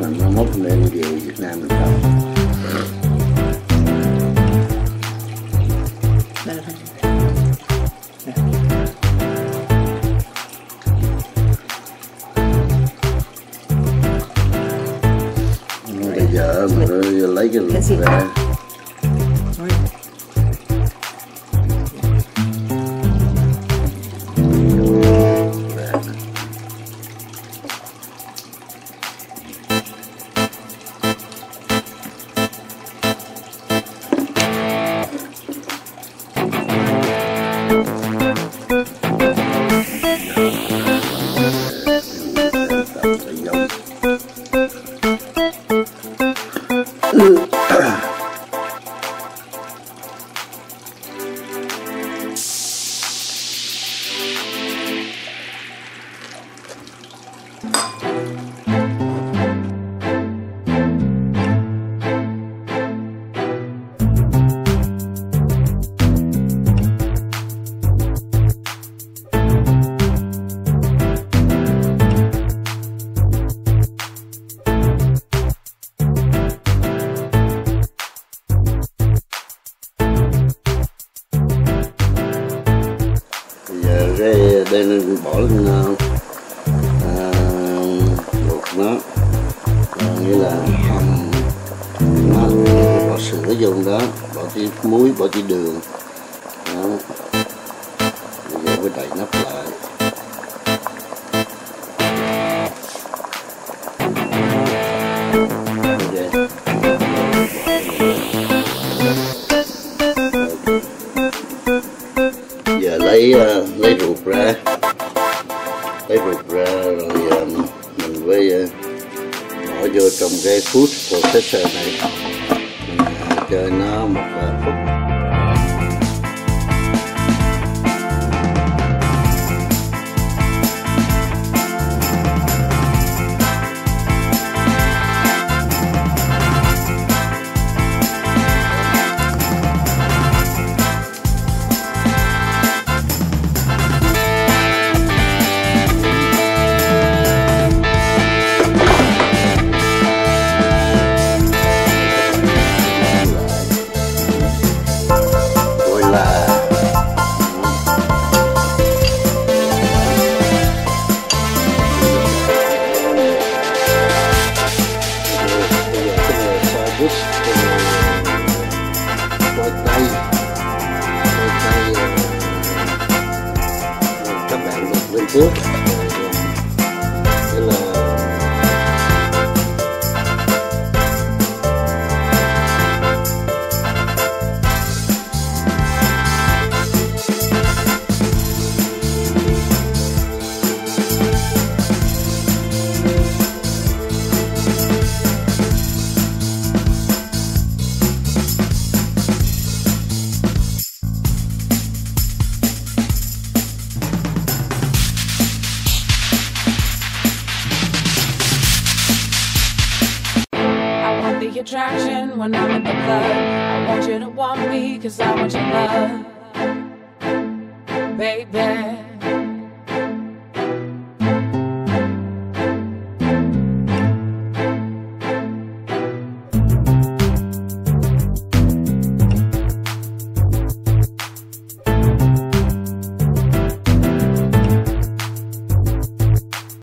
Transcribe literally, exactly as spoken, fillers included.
là nó mốt đem về Việt Nam mình đâu. Đây là bây giờ mà nó lấy cái ruột ra. Cái đây nên bỏ lên à, luộc nó, à, nghĩa là hầm nó, bỏ sữa vô đó, bỏ tí muối, bỏ tí đường đó. Bây giờ mới đậy nắp lại. Giờ lấy uh, lấy ruột ra, lấy ruột ra rồi uh, mình với uh, bỏ vô trong cái food processor này, mình uh, cho nó một uh, phút. Lên trước đây là attraction when I'm in the club. I want you to want me, cause I want your love, baby.